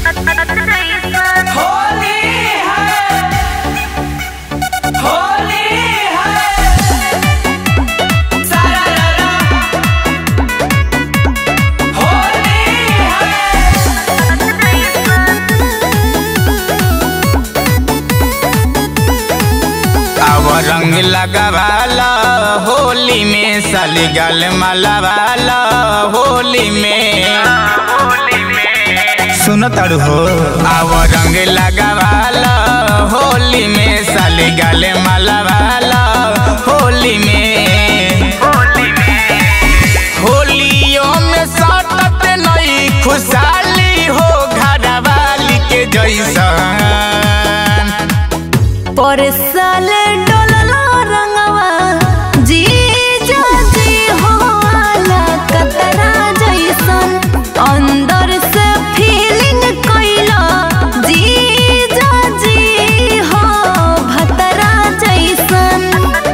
रंग लगावाला होली में साली गाल मलावाला होली में सुनो तारू हो। आव रंग लगावाला होली में साली गाल मलावाला होली में होलियों में साटत नई खुशहाली हो घरवाली के जैसा पर साल अंदर से फीलिंग कइला जीजा जी हो भतरा जैसन।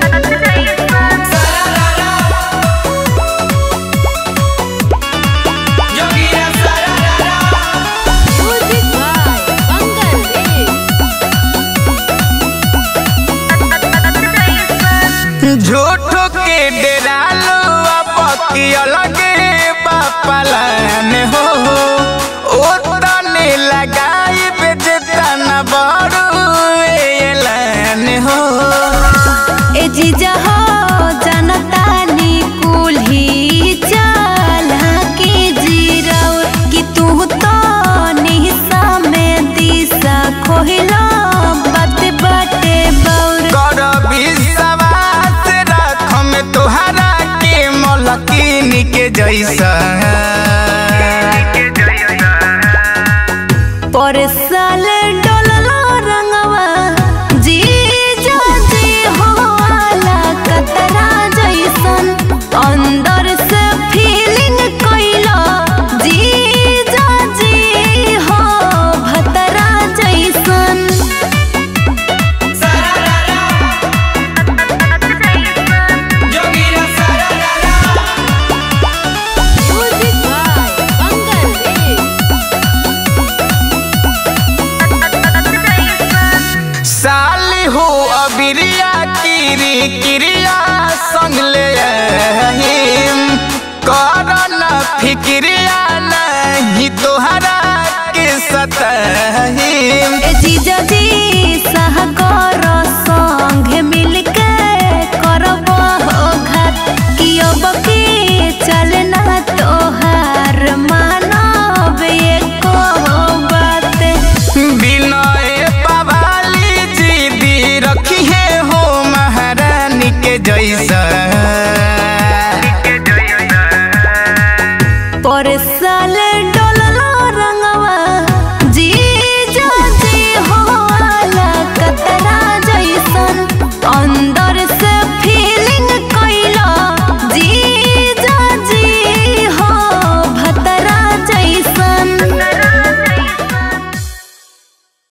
झूठो के डेरालो पकी अलगे पालन हो ओतने लगाई बेजतन बड़ू एलन हो। ए जीजा हो जनता नी कुल्ही चला के जीराव कि तू तो निशा में दिशा खोहिला बात बाटे बौर कर विश्वास रख में तुहरा के मलकिन के जैसा पर साल डोलला रंगवा जीजा जी हो आला कतरा जैसन। अंदर से फीलिंग कइला जीजा जी हो भतरा जैसन। साली हो अबिरिया किरी किरिया संग ले करना फिक्रिया नहीं तोहरा के सतहीम। जीजा जी सहगर संग मिलके करब घात कि अब के चलना तोहार मानब एको बात। बिनय पवाली जीदी रखी है हो महारानी के जैसा।